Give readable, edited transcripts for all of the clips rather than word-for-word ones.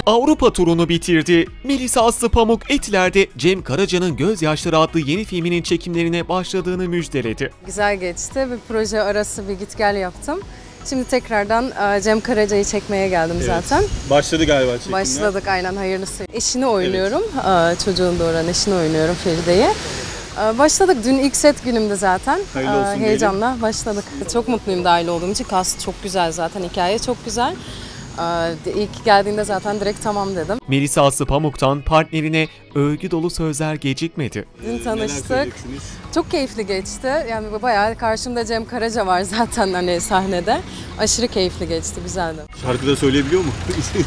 Avrupa turunu bitirdi. Melisa Aslı Pamuk Etiler'de Cem Karaca'nın Gözyaşları adlı yeni filminin çekimlerine başladığını müjdeledi. Güzel geçti. Bir proje arası bir git gel yaptım. Şimdi tekrardan Cem Karaca'yı çekmeye geldim zaten. Başladı galiba çekimler. Başladık aynen, hayırlısı. Eşini oynuyorum. Çocuğun doğuran eşini oynuyorum, Feride'yi. Başladık. Dün ilk set günümde zaten. Heyecanla diyelim. Başladık. Çok mutluyum dahil olduğum için. Cast çok güzel zaten. Hikaye çok güzel. İlk geldiğinde zaten direkt tamam dedim. Melisa Aslı Pamuk'tan partnerine övgü dolu sözler gecikmedi. Dün tanıştık. Çok keyifli geçti. Yani bayağı karşımda Cem Karaca var zaten hani sahnede. Aşırı keyifli geçti, güzeldi. Şarkıda söyleyebiliyor mu?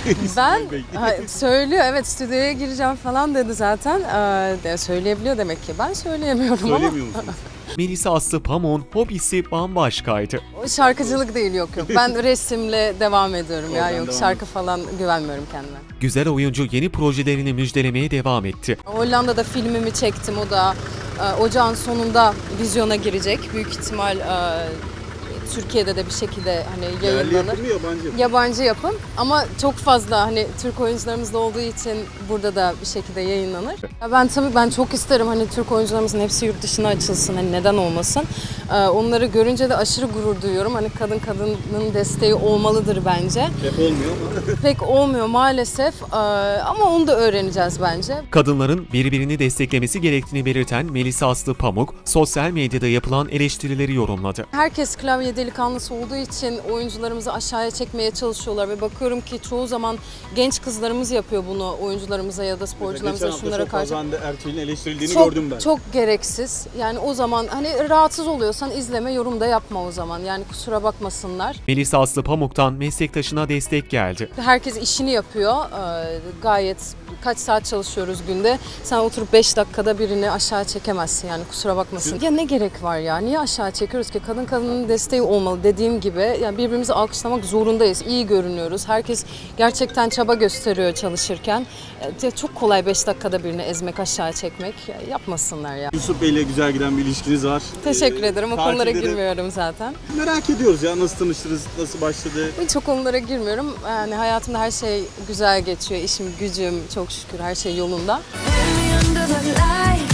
Ben söylüyor, evet, stüdyoya gireceğim falan dedi zaten. Söyleyebiliyor demek ki. Ben söyleyemiyorum ama. Söylemiyor musunuz? Melisa Aslı Pamuk'un hobisi bambaşkaydı. O şarkıcılık değil, yok. Ben resimle devam ediyorum ya, yok şarkı falan güvenmiyorum kendime. Güzel oyuncu yeni projelerini müjdelemeye devam etti. Hollanda'da filmimi çektim, o da ocağın sonunda vizyona girecek. Büyük ihtimal Türkiye'de de bir şekilde hani yayınlanır. Yerli yapım mı, yabancı yapım? Yabancı yapım ama çok fazla hani Türk oyuncularımız da olduğu için burada da bir şekilde yayınlanır. Ben çok isterim hani Türk oyuncularımızın hepsi yurt dışına açılsın, hani neden olmasın. Onları görünce de aşırı gurur duyuyorum. Hani kadının desteği olmalıdır bence. Hep olmuyor ama. Pek olmuyor maalesef ama onu da öğreneceğiz bence. Kadınların birbirini desteklemesi gerektiğini belirten Melisa Aslı Pamuk, sosyal medyada yapılan eleştirileri yorumladı. Herkes klavye delikanlısı olduğu için oyuncularımızı aşağıya çekmeye çalışıyorlar ve bakıyorum ki çoğu zaman genç kızlarımız yapıyor bunu oyuncularımıza ya da sporcularımıza, şunlara karşı. Geçen hafta Erçel'in eleştirildiğini gördüm ben. Çok gereksiz. Yani o zaman hani rahatsız oluyorsan izleme, yorum da yapma o zaman. Yani kusura bakmasınlar. Melisa Aslı Pamuk'tan meslektaşına destek geldi. Herkes işini yapıyor. Gayet kaç saat çalışıyoruz günde. Sen oturup 5 dakikada birini aşağı çekemezsin, yani kusura bakmasın. Ya ne gerek var ya? Niye aşağı çekiyoruz ki? Kadının desteği olmalı dediğim gibi. Yani birbirimizi alkışlamak zorundayız. İyi görünüyoruz. Herkes gerçekten çaba gösteriyor çalışırken. Çok kolay 5 dakikada birini ezmek, aşağı çekmek. Yapmasınlar ya. Yusuf Bey'le güzel giden bir ilişkiniz var. Teşekkür ederim. O konulara girmiyorum zaten. Merak ediyoruz ya, nasıl tanıştınız, nasıl başladı? Çok konulara girmiyorum. Yani hayatımda her şey güzel geçiyor. İşim, gücüm, çok şükür her şey yolunda.